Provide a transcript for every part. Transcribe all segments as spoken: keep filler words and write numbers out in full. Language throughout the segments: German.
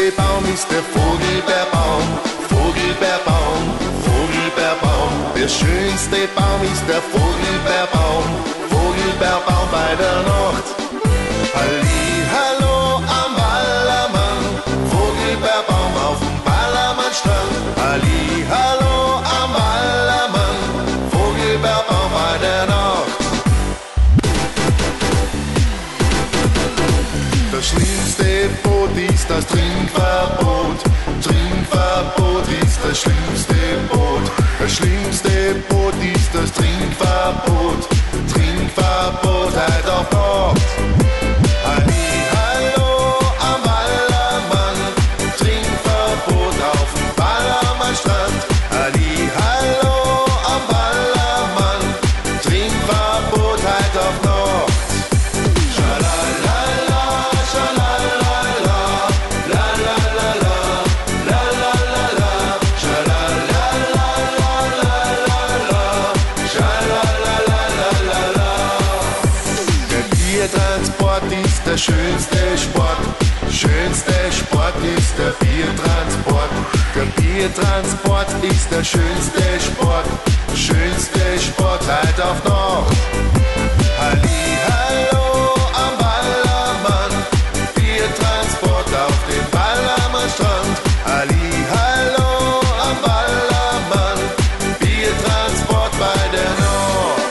schönste Baum ist der Vogelbeerbaum, Vogelbeerbaum, Vogelbeerbaum. Der schönste Baum ist der Vogelbeerbaum, Vogelbeerbaum bei der Nacht. Halli, hallo am Ballermann, Vogelbeerbaum auf dem Ballermannstrand. Halli, hallo am Ballermann, Vogelbeerbaum bei der Nacht. Das schlimmste Boot ist das Trinkverbot, Trinkverbot ist das schlimmste Boot. Das schlimmste Boot ist das Trinkverbot, Trinkverbot halt auf Nacht. Halli, hallo am Ballermann, Trinkverbot auf dem Ballermannstrand. Halli, hallo am Ballermann, Trinkverbot halt auf Nacht. Schalalala, schalalala, la la la la, la la la la, schalalala, la la la la, schalalala la la. Der Biertransport ist der schönste Sport, schönste Sport ist der Biertransport. Der Biertransport ist der schönste Sport, schönste Sport halt auf Nacht. Halli, hallo am Ballermann, Biertransport auf dem Ballermannstrand. Halli, hallo am Ballermann, Biertransport bei der Nacht.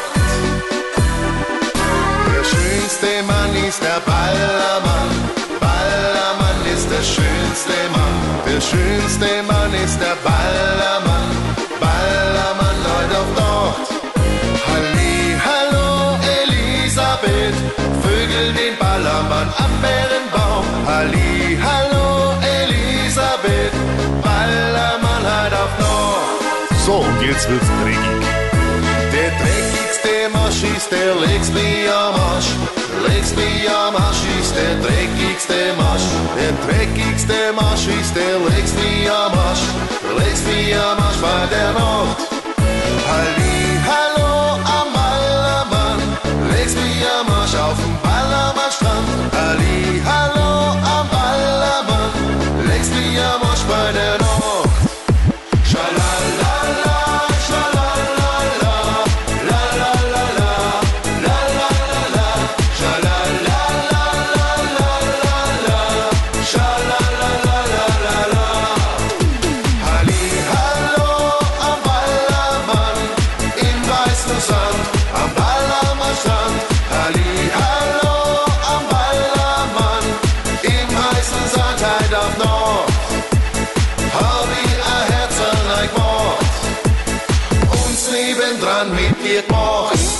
Der schönste Mann ist der Ballermann, Ballermann ist der schönste Mann. Der schönste Mann ist der Ballermann, Ballermann heute auf Nacht. Halli, hallo Elisabeth, Vögel den Ballermann am Bärenbaum. Halli, hallo Elisabeth, Ballermann halt auf Nacht. So, und jetzt wird's dreckig. Der dreckigste Marsch ist der Lexby am Arsch. Lexby am Arsch ist der dreckigste Marsch. Der dreckigste Marsch ist der Lexby am Arsch. Lexby am Arsch bei der Nacht. Halli, hallo am Ballermann, Lexby am Arsch auf dem Ballermannstrand. Halli, hallo am Ballermann, Lexby am Arsch bei der Nacht. Schalalala, schalalala, la la la la, la la la la, schalalala, la la la la, schalalala la la. Halli, hallo am Ballermann, im weißen Sand, am Ballermannstrand. Halli, hallo am Ballermann, im heißen Sand halt auf Nacht. Hab ich ein Herz an euch gemacht, uns nebendran mit dir gemacht.